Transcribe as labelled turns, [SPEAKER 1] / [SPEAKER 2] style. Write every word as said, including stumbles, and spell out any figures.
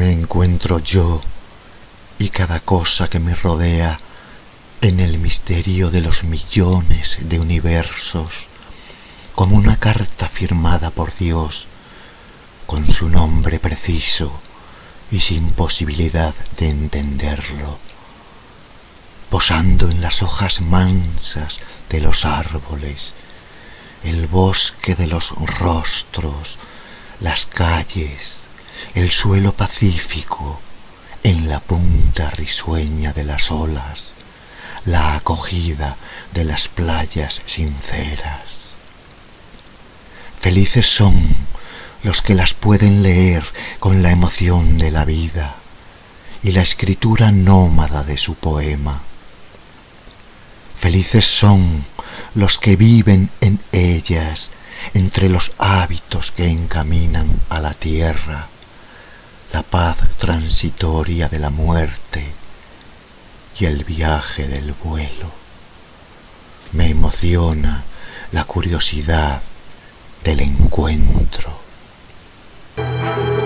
[SPEAKER 1] me encuentro yo y cada cosa que me rodea en el misterio de los millones de universos, como una carta firmada por Dios con su nombre preciso y sin posibilidad de entenderlo, posando en las hojas mansas de los árboles, el bosque de los rostros, las calles, el suelo pacífico, en la punta risueña de las olas, la acogida de las playas sinceras. Felices son los que las pueden leer con la emoción de la vida y la escritura nómada de su poema. Felices son los que viven en ellas, entre los hábitos que encaminan a la tierra, la paz transitoria de la muerte y el viaje del vuelo. Me emociona la curiosidad del encuentro.